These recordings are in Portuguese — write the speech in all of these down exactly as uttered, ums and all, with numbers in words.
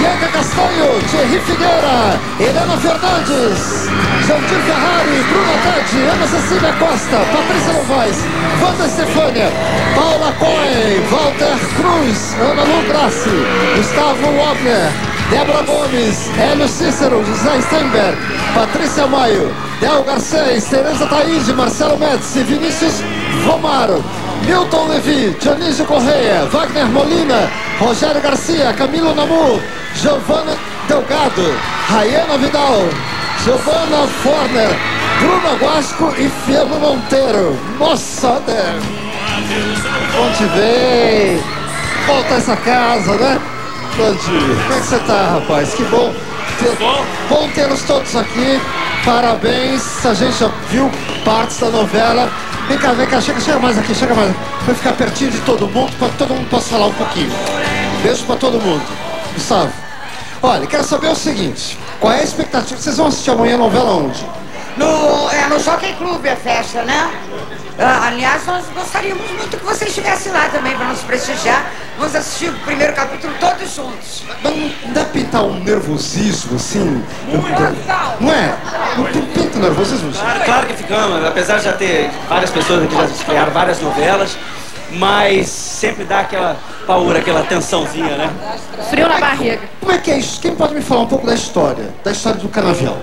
Bianca Castanho, Thierry Figueira, Helena Fernandes, Jandir Ferrari, Bruna Tade, Ana Cecília Costa, Patrícia Novaes, Wanda Estefânia, Paula Cohen, Walter Cruz, Ana Lu Grassi, Gustavo Wagner, Débora Gomes, Hélio Cícero, José Steinberg, Patrícia Maio, Del Garcês, Tereza Taíde, Marcelo Médici, Vinícius Romaro, Milton Levi, Dionísio Correia, Wagner Molina, Rogério Garcia, Camilo Namu, Giovana Delgado, Rayana Vidal, Giovana Forner, Bruna Guasco e Fiamma Monteiro. Nossa, Deus! Onde vem? Volta essa casa, né? Onde? Como é que você tá, rapaz? Que bom ter, bom tê-los todos aqui. Parabéns, a gente já viu partes da novela. Vem cá, vem cá, chega, chega mais aqui, chega mais. Vai ficar pertinho de todo mundo, para que todo mundo possa falar um pouquinho. Beijo para todo mundo. Gustavo, olha, quero saber o seguinte: qual é a expectativa? Vocês vão assistir amanhã a novela onde? No, é, no Jockey Club a festa, né? Ah, aliás, nós gostaríamos muito que você estivesse lá também para nos prestigiar. Vamos assistir o primeiro capítulo todos juntos. Mas não dá pintar um nervosismo assim? Não é? Não pinta nervosismo? Claro, claro que ficamos, apesar de já ter várias pessoas aqui já criaram várias novelas, mas sempre dá aquela paura, aquela tensãozinha, né? Frio na barriga. Como é que é isso? Quem pode me falar um pouco da história? Da história do Canavial?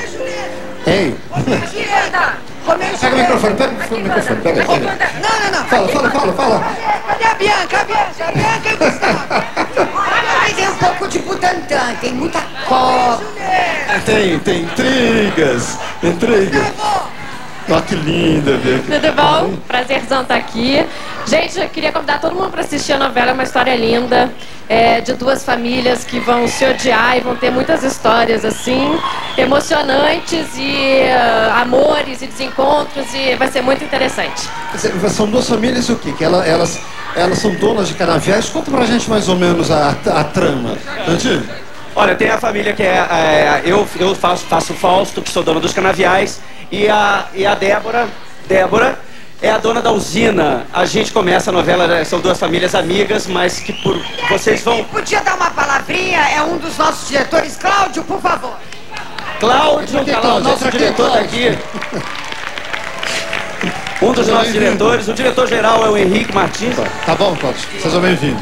Ei! Pega o microfone, pega o microfone, pega aqui. Não, não, não. Fala, fala, fala, fala. Cadê a Bianca? A Bianca, a Bianca e o Gustavo. Mas tem um pouco de Butantã, tem muita copa. Tem, tem intrigas, intrigas. Olha que linda, Bianca. Tudo bom? Prazerzão estar aqui. Gente, eu queria convidar todo mundo para assistir a novela. É uma história linda, é, de duas famílias que vão se odiar e vão ter muitas histórias assim, emocionantes e uh, amores e desencontros, e vai ser muito interessante. São duas famílias o quê? Que ela, elas, elas são donas de canaviais. Conta pra gente mais ou menos a, a, a trama. Entendi? Olha, tem a família que é... é eu eu faço, faço o Fausto, que sou dono dos canaviais, e a, e a Débora, Débora é a dona da usina. A gente começa a novela, né, são duas famílias amigas, mas que por vocês vão... Podia dar uma palavrinha? É um dos nossos diretores, Cláudio, por favor. Cláudio, que é o nosso diretor daqui. Um dos nossos diretores, o diretor-geral é o Henrique Martins. Tá bom, Cláudio, seja bem-vindo.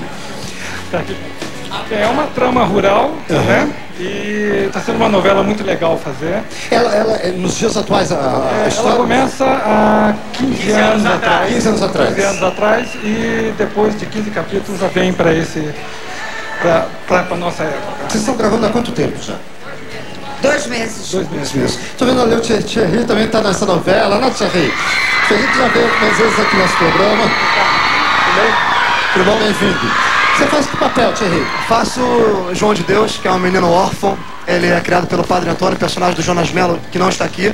É uma trama rural, Uhum. né? E está sendo uma novela muito legal fazer. Ela, ela, nos dias atuais, a, a É, história... ela começa há quinze anos atrás. quinze anos atrás. quinze anos atrás, e depois de quinze capítulos já vem para esse... para a nossa época. Vocês estão gravando há quanto tempo já? Dois meses. Dois meses. Isso mesmo. Tô vendo ali o Thierry, Thierry também está nessa novela, né, Thierry? Thierry que já veio algumas vezes aqui no nosso programa. Tudo bem? Tudo bom? Bem-vindo. Você faz que papel, Thierry? Faço João de Deus, que é um menino órfão. Ele é criado pelo Padre Antônio, personagem do Jonas Mello, que não está aqui.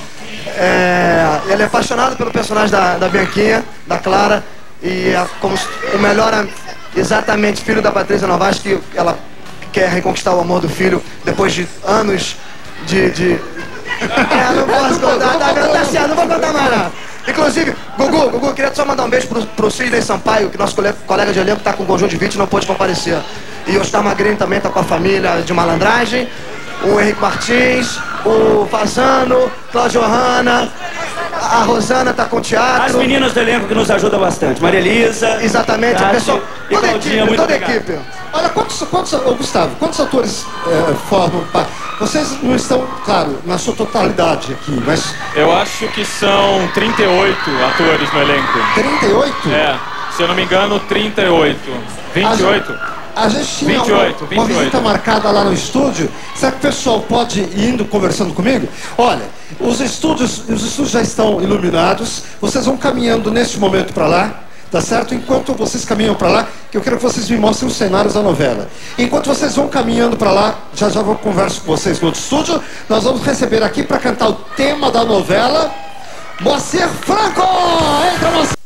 É, ele é apaixonado pelo personagem da, da Bianquinha, da Clara, e é como o melhor, exatamente, filho da Patrícia Novaes, que ela quer reconquistar o amor do filho depois de anos de... de... É, não posso contar, tá, tá certo, não vou contar mais não. Inclusive, Gugu, Gugu, queria só mandar um beijo pro, pro Sidney Sampaio, que nosso colega, colega de elenco tá com conjuntivite e não pôde comparecer. E o Oscar Magrini também tá com a família de malandragem. O Henrique Martins, o Fazano, Cláudio Hanna, a Rosana tá com teatro. As meninas do elenco que nos ajudam bastante. Maria Elisa. Exatamente, a Tati pessoa, e toda a Claudinha, equipe, muito toda a obrigado. equipe. Olha, quantos, quantos, ô, Gustavo, quantos atores é, formam parte? Vocês não estão, claro, na sua totalidade aqui, mas Eu acho que são trinta e oito atores no elenco. trinta e oito? É, se eu não me engano, trinta e oito. vinte e oito? A gente tinha vinte e oito, uma, uma vinte e oito. visita marcada lá no estúdio. Será que o pessoal pode ir indo conversando comigo? Olha, os estúdios, os estúdios já estão iluminados. Vocês vão caminhando neste momento para lá, tá certo? Enquanto vocês caminham para lá, que eu quero que vocês me mostrem os cenários da novela. Enquanto vocês vão caminhando para lá, já já vou conversar com vocês no outro estúdio. Nós vamos receber aqui para cantar o tema da novela, Moacir Franco! Entra, Moacir!